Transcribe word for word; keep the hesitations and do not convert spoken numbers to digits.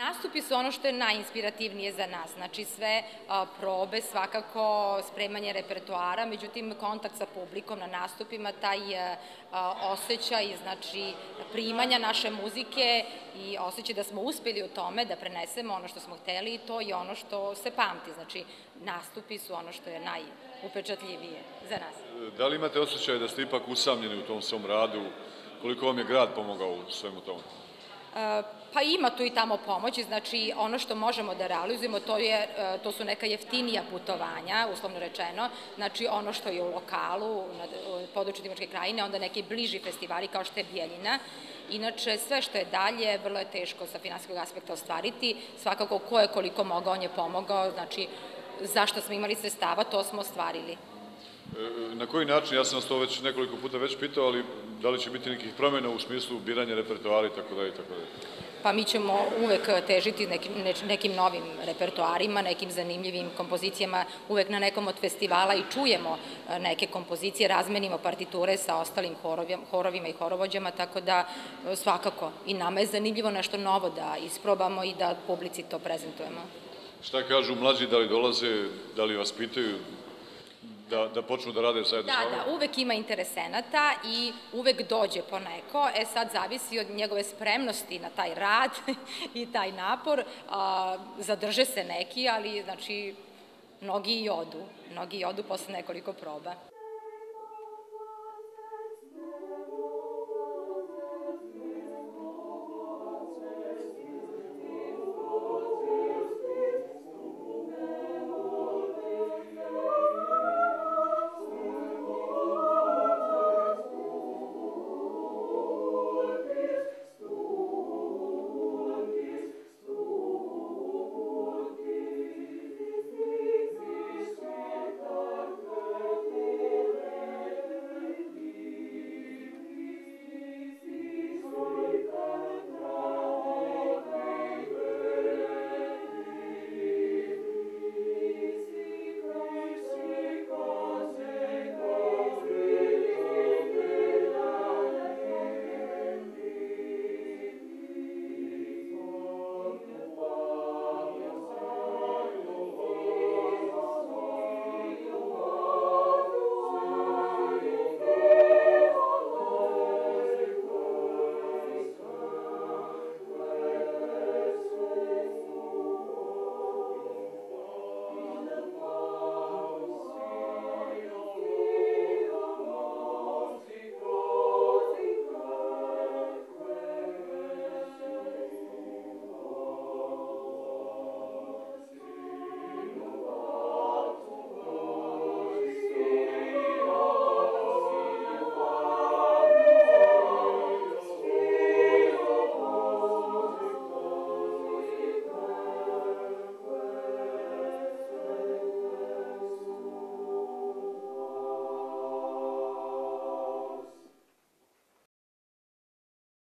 Nastupi su ono što je najinspirativnije za nas, znači sve probe, svakako spremanje repertoara, međutim kontakt sa publikom na nastupima, taj osjećaj, znači primanja naše muzike i osjećaj da smo uspeli u tome da prenesemo ono što smo hteli i to je ono što se pamti, znači nastupi su ono što je najupečatljivije za nas. Da li imate osjećaj da ste ipak usamljeni u tom svom radu, koliko vam je grad pomogao u svemu tomu? Pa ima tu i tamo pomoći, znači ono što možemo da realizujemo to su neka jeftinija putovanja, uslovno rečeno, znači ono što je u lokalu, na području Timočke krajine, onda neki bliži festivali kao što je Bijeljina. Inače, sve što je dalje, vrlo je teško sa finansijskog aspekta ostvariti, svakako ko je koliko mogao, on je pomogao, znači zašto smo imali sredstava, to smo ostvarili. Na koji način, ja sam vas to već nekoliko puta već pitao, ali da li će biti nekih promjena u smislu biranja repertoara i tako dalje i tako dalje? Pa mi ćemo uvek težiti nekim novim repertoarima, nekim zanimljivim kompozicijama, uvek na nekom od festivala i čujemo neke kompozicije, razmenimo partiture sa ostalim horovima i horovođama, tako da svakako i nama je zanimljivo nešto novo da isprobamo i da publici to prezentujemo. Šta kažu mlađi, da li dolaze, da li vas pitaju da počnu da rade zajedno s vama? Da, da, uvek ima interesenata i uvek dođe po neko, e sad zavisi od njegove spremnosti na taj rad i taj napor, zadrže se neki, ali znači mnogi i odu, mnogi i odu posle nekoliko proba.